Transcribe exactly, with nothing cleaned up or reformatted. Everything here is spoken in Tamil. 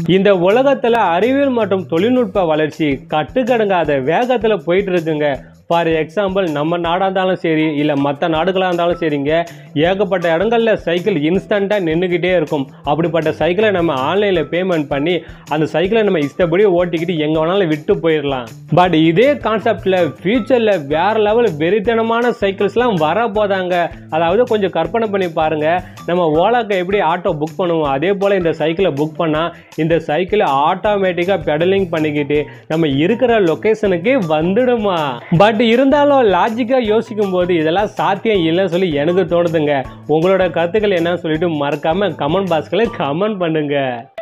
இந்த உலகத்துல அறிவியல் மற்றும் தொழில்நுட்ப வளர்ச்சி கட்டுக்கடங்காத வேகத்துல போயிட்டு இருக்குங்க. ஃபார் எக்ஸாம்பிள் நம்ம நாடாக இருந்தாலும் சரி இல்லை மற்ற நாடுகளாக இருந்தாலும் சரிங்க, ஏகப்பட்ட இடங்களில் சைக்கிள் இன்ஸ்டண்ட்டாக நின்றுக்கிட்டே இருக்கும். அப்படிப்பட்ட சைக்கிளை நம்ம ஆன்லைனில் பேமெண்ட் பண்ணி அந்த சைக்கிளை நம்ம இஷ்டப்படி ஓட்டிக்கிட்டு எங்கே வேணாலும் விட்டு போயிடலாம். பட் இதே கான்செப்டில் ஃபியூச்சரில் வேறு லெவல் வெறித்தனமான சைக்கிள்ஸ்லாம் வர போதாங்க. அதாவது கொஞ்சம் கற்பனை பண்ணி பாருங்கள், நம்ம ஓலாக்கு எப்படி ஆட்டோ புக் பண்ணுவோம் அதே போல் இந்த சைக்கிளை புக் பண்ணால் இந்த சைக்கிளை ஆட்டோமேட்டிக்காக பெடலிங் பண்ணிக்கிட்டு நம்ம இருக்கிற லொக்கேஷனுக்கு வந்துடுமா. பட் இருந்தாலும் லாஜிக்கா யோசிக்கும் போது இதெல்லாம் சாத்தியம் இல்லைன்னு சொல்லி எனக்கு தோணுதுங்க. உங்களோட கருத்துக்கள் என்னன்னு சொல்லிட்டு மறக்காம கமெண்ட் பாக்ஸ்ல கமெண்ட் பண்ணுங்க.